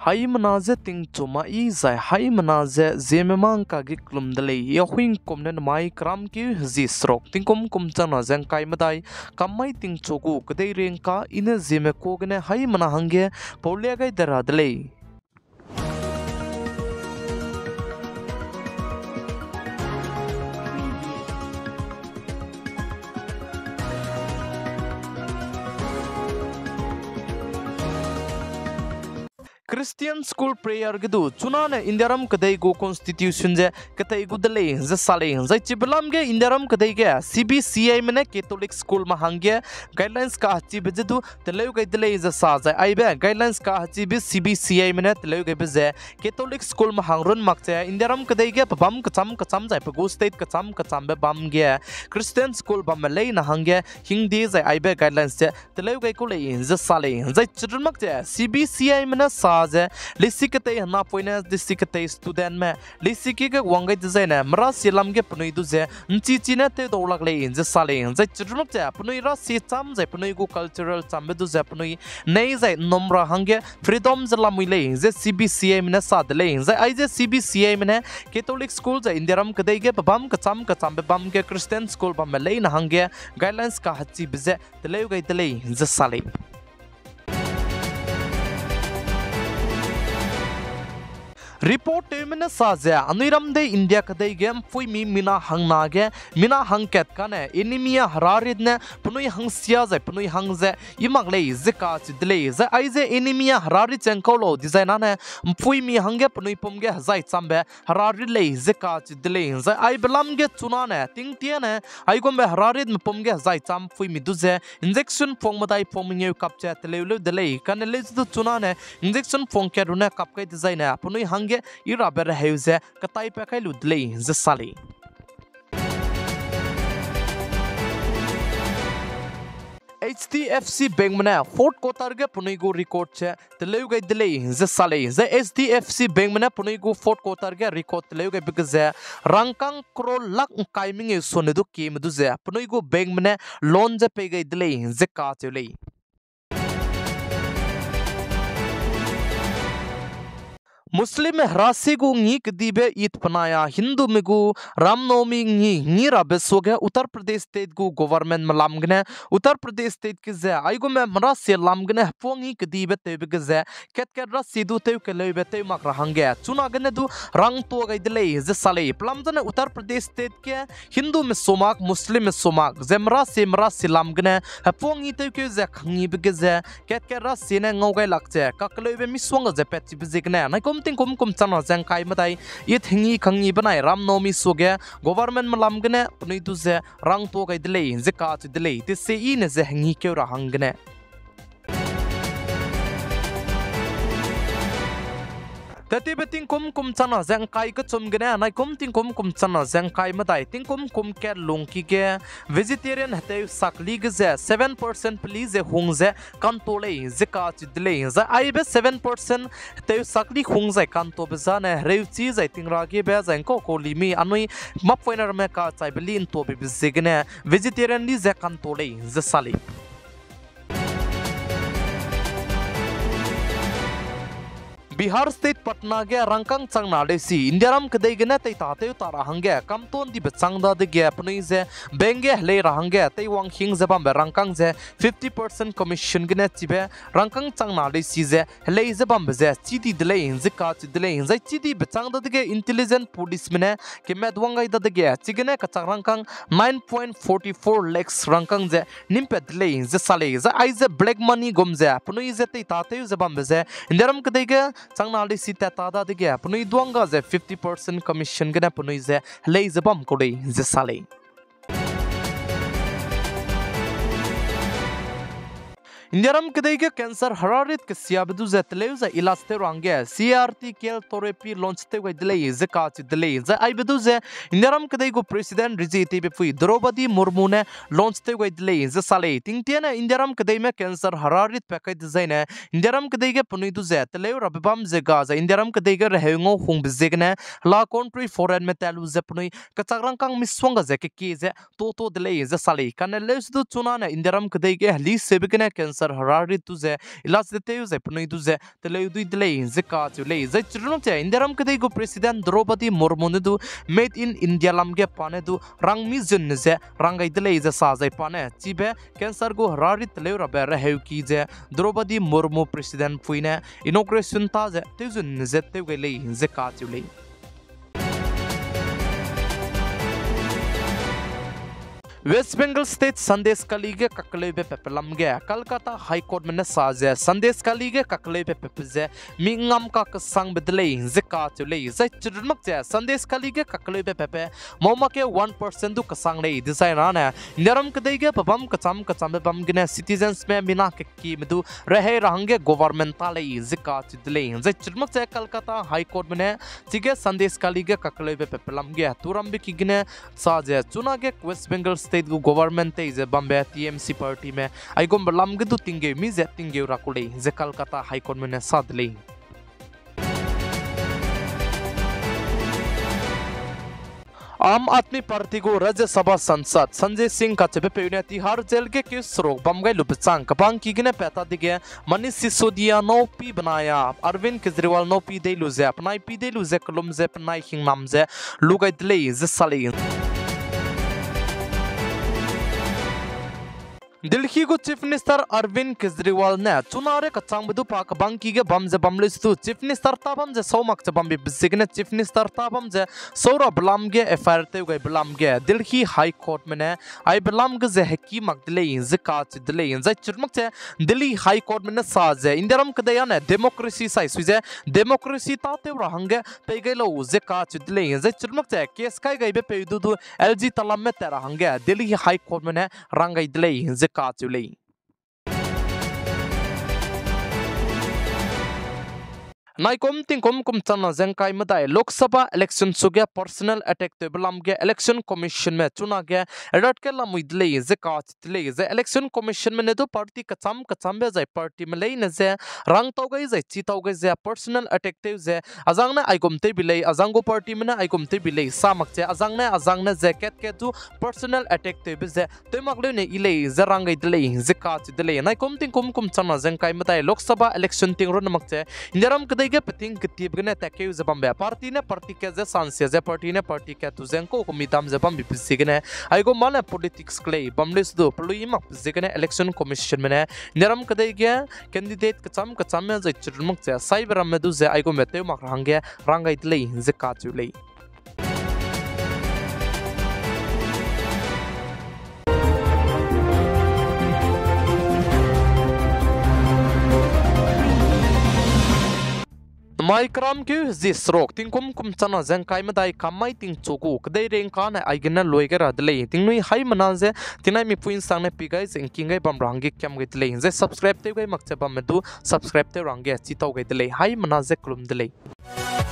Hai manaze ting chuma I zai hai manaze Zeme mang ka gi klum dale ya huing kom nen mai kram ki zi srok ting kom chana zang kai madai kamai ting chogu kadai reng ka ina Zeme ko gane hai mana hange paulia gai dara dale Christian school prayer gidu chunane indiaram kadai go constitution je kadai gu dale je sale zai chibalam ge indiaram kadai ge CBCI mene Catholic school ma hangge guidelines ka hachi bejedu tele gai dale je sa zai aibe guidelines ka hachi be CBCI mene tele gai beje Catholic school ma hangrun makche indiaram kadai ge pabam kacham zai pago state kacham be bam ge Christian school bam lei na hangge hindi zai aibe guidelines je tele gai ko lei je sale zai children makche CBCI mene sa लिसिकते हना पोइने लिसिकते student में लिसिकी के वांगे design है मरा सिलम के पनुई दुजे नची ने ते दोलक ले इंज साले इंज चुरुक जे पनुई रा सि चाम जे पनुई को कल्चरल चाम बे दुजे पनुई nei जे नम्रा हंगे फ्रीडम जला मुइले इंज CBCI में साद ले इंज आई जे CBCI में कैथोलिक स्कूल जे इंदिरम कदे के बम कचम बे बम के क्रिश्चियन स्कूल बम ले न हंगे गाइडलाइंस का हच्ची बिजे तले गई तले इंज साले रिपोर्ट टेमने साजे अनिरम दे इंडिया कदे गेम फुई मिना हंगना गे मिना हंगकेत काने एनिमिया हरारिद ने पुनुई हंगसिया जे पुनुई हंगजे इमगले जिका चिदले जे आइजे एनिमिया हरारि चंकोलो डिजाइना ने फुई मि हंगे पुनुई पुमगे हजाई चांबे हरारि ले जिका चिदले जे आई बलम गे चुना ने तिंगतिया ने आई गोंबे हरारिद म पुमगे हजाई चाम फुई मि दुजे इंजेक्शन फोंग मदाई फोमिंग कपचे तलेउले दले काने ले जु चुना ने इंजेक्शन फोंग के रुने कपके डिजाइन है पुनुई हंगे ira ber heuze katai pe kai ludle ze sali HDFC bank mane fourth quarter ge punai go record che tele gai dile ze sale ze HDFC bank mane punai go fourth quarter ge record tele gai big ze rangkang kro lak kaiming e sone du ke mdu ze punai go bank mane loan je pe gai dile ze ka chele मुस्लिम राशि को नी कदीबे ईद पनाया हिंदू में को रामनवमी नी राबेसोगे Uttar Pradesh state को government मलामगने Uttar Pradesh state के जे आइगो में मरासे लामगने पोंगी कदीबे तेबे के जे केत राशि दु ते के लेबे ते मक रहंगे चुना गने दु रंग तो गई दिले जे साले प्लमजने उत्तर प्रदेश स्टेट के हिंदू में सोमाक मुस्लिम में सोमाक जे मरासे लामगने पोंगी ते के जे खंगी बे के जे केत राशि ने ngौgai lakje kaklebe miswang जे पेची बिजिकने ना ting kum chana jang kai matai ye thingi khangi banai ramnomi soge government malam gane puni tu je rang to gai dile je ka chu dile te se I ne je hangi ke ra hangne tati beting kum chana jang kai ka chum gane nai ting kum chana jang kai matai ting kum ke longki ke vegetarian hate sakli ge 7% please hung je kan to le je ka chi dile je ai be 7% te sakli hung je kan to be jane reuchi je tingra ge be jang ko limi anui map poiner me ka chai belin to be zigane vegetarian ni je kan to le je sali Bihar state Patna के रंगकंग चंगना लेसी इंडियाराम कदे गने तै ताते तारा हंगे कमतोन दि बचंगदा दे गे अपनी जे बेंगे ले रहंगे तै वांग हिंग जबम रंगकंग जे 50% कमीशन गने चिबे रंगकंग चंगना लेसी जे ले जबम जे चिदि दले इंज का चिदले इंज चिदि बचंगदा दे गे इंटेलिजेंट पुलिस मने के मेदवांगाई दा दे गे चिगने का रंगकंग 9.44 lakhs रंगकंग जे निम्पे दले इंज साले जे आई जे ब्लैक मनी गम जे अपनी जे तै ताते जबम जे इंडियाराम कदे गे चंगनाली सीता तादा दिगे पुनुई दुंगा जे 50% कमीशन गने पुनुई जे ले जबम कोडे जे साले इंडियाराम कदे के कैंसर हरारित के सियाबदु जे तलेजा इलाज ते रंगे CRT केल थेरेपी लॉन्च ते गई दिले जे काच दिले जे आई बदु जे इंडियाराम कदे को प्रेसिडेंट रिजीते बे फुई द्रौपदी मुर्मू ने लॉन्च ते गई दिले जे साले तिंगते ने इंडियाराम कदे में कैंसर हरारित पैकेज डिजाइन है इंडियाराम कदे के पुनी दु जे तले रबबम जे गाजा इंडियाराम कदे के रहेंगो हुंग बिजेगने ला कंट्री फॉरेन में तलु जे पुनी कचारंग कांग मिसवंग जे के जे तो दिले जे साले कने लेस दु चुना ने इंडियाराम कदे के हली सेबकने cancer cancer harari tu je ilas de te je pnoi tu je tele du de le je ka chu le je churno che indiaram kadai go president Draupadi Murmu ne du made in India lam ge pane du rang mi jun ne je rangai de le je sa jai pane chibe cancer go harari tele ra ba ra heu ki je Draupadi Murmu president puine inauguration ta je te jun ne je te ge le je ka chu le West Bengal State Sandesh Kalige Kakalebe Pepelamge Kolkata High Court Mene Saje Sandesh Kalige Kakalebe Pepeze Mingam ka kasang bedle zeka chule zai chirmak je Sandesh Kalige Kakalebe Pepe Moma ke 1% du kasang le design ana Neram kadege babam kacham bam gene citizens me mina ke ki medu rehe rahange governmental le zeka chidle zai chirmak je Kolkata High Court Mene chige Sandesh Kalige Kakalebe Pepelamge turambe ki gene saje chunage West Bengal State government is a Bombay TMC party में आइगों बलाम के दो तिंगे मिज़े तिंगे उराकुले जे Calcutta high court में साधले आम आदमी पार्टी को राज्यसभा सांसद संजय सिंह का चेपे पे तिहाड़ जेल के केस रोक बमगई लुपचांग कपांग की गने पैता दिगे मनीष सिसोदिया नो पी बनाया अरविंद केजरीवाल नो पी दे लुजे अपनाई पी दे लुजे कलम जे अपनाई हिंग नाम जे लुगाई दले जे साले दिल्ली को चीफ मिनिस्टर अरविंद केजरीवाल ने चुनारे कचांग बदु पाक बंकी के बम जे बमलिस तु चीफ मिनिस्टर ताबम जे सौमक जे बम बिसिगने चीफ मिनिस्टर ताबम जे सौरा बलाम गे एफआईआर ते गई बलाम गे दिल्ली हाई कोर्ट में ने आई बलाम गे जे हकी मकदले जे काच दिले जे चुरमक जे दिल्ली हाई कोर्ट में ने साजे इंदरम कदया ने डेमोक्रेसी साइस जे डेमोक्रेसी ताते रहंगे पे गई लो जे काच दिले जे चुरमक जे केस काय गई बे पे दु एलजी तलम में तरहंगे दिल्ली हाई कोर्ट में ने रंगई दिले जे काचुले नाइकोम तिंकोम कुम चना जंकाई मदाय लोकसभा इलेक्शन सुगे पर्सनल अटैक ते बलाम गे इलेक्शन कमीशन में चुना गे एडट के लमुइदले जे काचले जे इलेक्शन कमीशन में ने तो पार्टी कचम बे जे पार्टी में ले ने जे रंग तो गई जे चिताव गई जे पर्सनल अटैक ते जे अजांग ने आइकोम ते बिले अजांगो पार्टी में ने आइकोम ते बिले सामक जे अजांग ने जैकेट के तू पर्सनल अटैक ते बिजे ते मगले ने इले जे रंग इदले जे काचले नाइकोम तिंकोम कुम चना जंकाई मदाय लोकसभा इलेक्शन तिंग रो नमक जे इंदरम कदे के पतिंग कितिब गने तके जबम पार्टी ने पार्टी के जे सांसे जे पार्टी ने पार्टी के तुजें को मिताम जबम बिपिसि गने आइगो माने पॉलिटिक्स क्ले बमलिस दो प्लुइम जिगने इलेक्शन कमीशन में ने नरम कदे गे कैंडिडेट कचम में जे चुरमुक जे साइबर में दु जे आइगो मेते मक रंगे रंगाइतले जे काचुले माइक्राम के जिस रोक तिंकुम कुम चना जंकाई मदाई कामाई तिंग चोकु कदे रेंग कान आइगना लोइगर अदले तिंगनुई हाई मनाजे तिनाई मी पुइन सांगने पिगाई जिंकिंगै बम रंगे क्याम गइतले जे सब्सक्राइब ते गई मक्चे बम दु सब्सक्राइब ते रंगे चिताव गइतले हाई मनाजे क्लुम दले